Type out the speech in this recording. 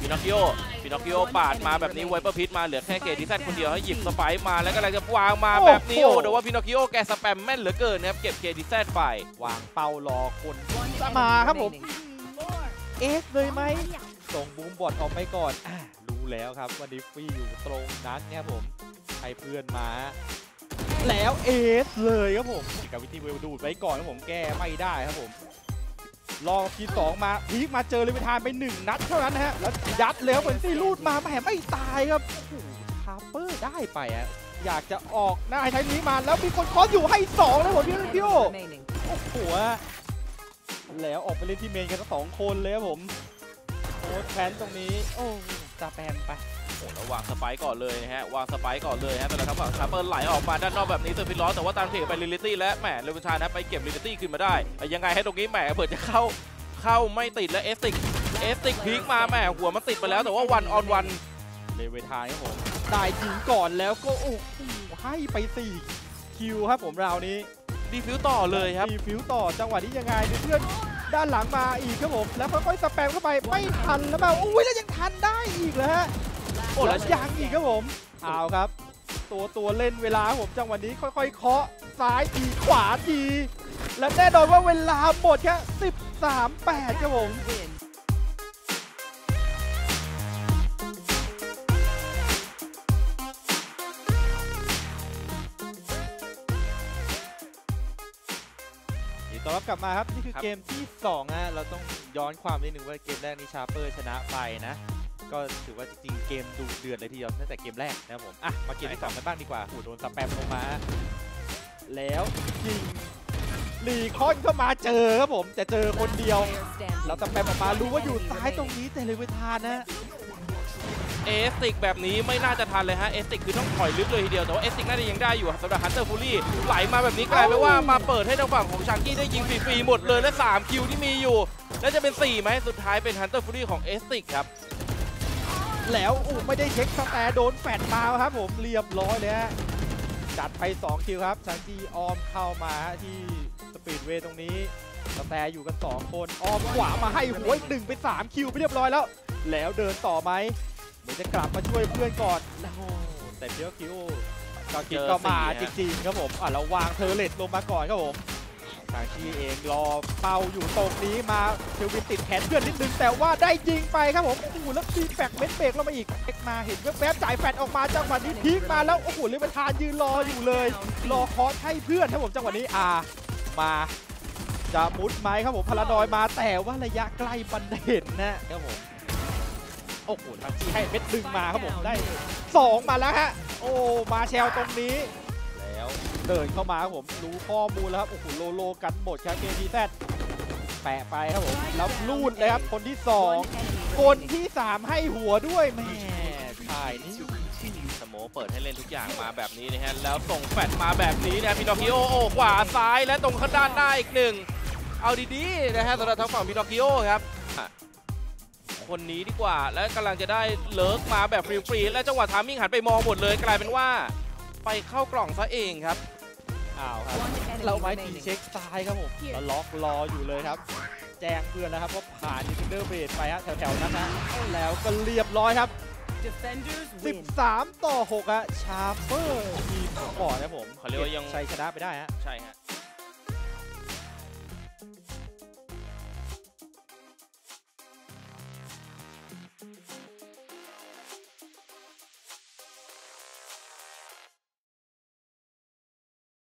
นอคคิโอปาดมาแบบนี้ไวเปอร์พิทมาเหลือแค่เกดิแซนคนเดียวให้หยิบสไปร์มาแล้วก็อะไรจะวางมาแบบนี้โอ้แต่ว่าพินอคคิโอแกสแปมแม่นเหลือเกินนะครับเก็บเกดิแซนไปวางเป้ารอคนจะมาครับผมเอสเลยไหมส่งบูมบอดออกไปก่อนรู้แล้วครับว่าดิฟฟี่อยู่ตรงนั้นเนี่ยผมให้เพื่อนมาแล้วเอสเลยครับผมกับวิธีเวลดูดไว้ก่อนครับผมแก้ไม่ได้ครับผมรอบที่2มาพีคมาเจอเลยไปทานไป1นัดเท่านั้นนะฮะแล้วยัดเลยครับเหมือนตีลูดมาแหมไม่ตายครับคาร์เปอร์ได้ไปอ่ะอยากจะออกหน้าไอ้ไทยนี้มาแล้วมีคนคอสอยู่ให้2นะผมพี่โอโอ้โหแล้วออกไปเล่นที่เมนกันทั้ง2คนเลยครับผมโอ้แพนตรงนี้โอ้จะแปนไปโอ้แล้ววางสไปค์ก่อนเลยนะฮะวางสไปค์ก่อนเลยฮะแต่ละครับคาร์เปอร์ไหลออกมาด้านนอกแบบนี้เซอร์ฟิลลอสแต่ว่าตามเทไปลิลิตี้และแหมเลวินชานะไปเก็บลิลิตี้ขึ้นมาได้ยังไงให้ตรงนี้แหมเปิดจะเข้าไม่ติดและเอสติกพีคมาแหมหัวมันติดไปแล้วแต่ว่าวันออนวันเลวินชาครับผมได้ยิงก่อนแล้วก็โอ้ให้ไป4คิวครับผมราวนี้ดีฟิวต่อเลยครับดีฟิวต่อจังหวะนี้ยังไงเพื่อนด้านหลังมาอีกครับผมแล้วค่อยๆสแปมเข้าไปไม่ทันแล้วแบบโอ้ยแล้วยังทันได้อีกเลยฮะโอ้แล้วยังอีกครับผมเอาครับตัวเล่นเวลาผมจังหวะนี้ค่อยๆเคาะซ้ายทีขวาทีและแน่นอนว่าเวลาหมดแค่13-8ครับผมต้อนรับกลับมาครับนี่คือเกมที่2ฮะเราต้องย้อนความนิดนึงว่าเกมแรกนี้ชาร์เปอร์ชนะไปนะก็ถือว่าจริงๆเกมดูเดือดเลยทีเดียวตั้งแต่เกมแรกนะครับผมมาเกมที่2กันบ้างดีกว่าโดนสแปมลงมาแล้วยิงรีคอนเข้ามาเจอครับผมจะเจอคนเดียวแล้วสแปมออกมารู้ว่าอยู่ซ้ายตรงนี้แต่เลยไม่ทันนะเอสติกแบบนี้ไม่น่าจะทันเลยฮะเอสติกคือต้องถอยลึกเลยทีเดียวแต่ว่าเอสติกน่าจะยังได้อยู่สำหรับฮันเตอร์ฟูลี่ไหลมาแบบนี้กลายเป็นว่ามาเปิดให้ทางฝั่งของชาร์กี้ได้ยิงฟรีๆหมดเลยและ3คิวที่มีอยู่แล้วจะเป็น4ไหมสุดท้ายเป็นฮันเตอร์ฟูลี่ของเอสติกครับแล้วไม่ได้เช็คสแตร์โดนแฟดมาครับผมเรียบร้อยเลยฮะจัดไป2คิวครับชาร์กี้ออมเข้ามาที่สปีดเวย์ตรงนี้สแตร์อยู่กัน2คนออมขวามาให้หัวอีก1ไป3คิวไปเรียบร้อยแล้วเดินต่อไหมเดี๋ยวจะกลับมาช่วยเพื่อนก่อนแล้วแต่เดี๋ยวคิวก็คิดก็มาจริงๆครับผมเราวางเทอร์เลตลงมาก่อนครับผมทางชีเองรอเป้าอยู่ตรงนี้มาเทวินติดแขนเพื่อนนิดนึงแต่ว่าได้ยิงไปครับผมโอ้โหแล้วตีแฟกเม็ดเบรกลงมาอีกมาเห็นแวบๆจ่ายแฟดออกมาจังหวะนี้พีคมาแล้วโอ้โหเลวินทานยืนรออยู่เลยรอคอร์สให้เพื่อนครับผมจังหวะนี้มาจะมุดไหมครับผมพลาดอยมาแต่ว่าระยะใกล้บันเห็นนะครับผมโอ้โหทางที่ให้เม็ดดึงมาครับผมได้2มาแล้วฮะโอ้มาแชลตรงนี้แล้วเดินเข้ามาครับผมรู้ข้อมูลแล้วครับโอ้โหโลกันหมดครับเกมทีแซดแปะไปครับผมแล้วลูดเลยครับคนที่2คนที่3ให้หัวด้วยแม่ถ่ายนี่สโมเปิดให้เล่นทุกอย่างมาแบบนี้นะฮะแล้วส่งแฟดมาแบบนี้นะพินอคคิโอขวาซ้ายและตรงข้างด้านหน้าอีก1เอาดีๆนะฮะสำหรับทางฝั่งพินอคคิโอครับคนนี้ดีกว่าและกำลังจะได้เลิกมาแบบฟรีๆและจังหวะทามมิ่งหันไปมองหมดเลยกลายเป็นว่าไปเข้ากล่องซะเองครับครับเราไม้ตีเช็คซ้ายครับผมแล้วล็อกรออยู่เลยครับแจ้งเพื่อนแล้วครับว่าผ่านดิฟเดอร์เบรดไปฮะแถวๆนั้นนะแล้วก็เรียบร้อยครับ13-6ฮะชาร์เปอร์ทีมก่อนนะผมเขาเรียกว่ายังชัยชนะไปได้ฮะใช่ฮะ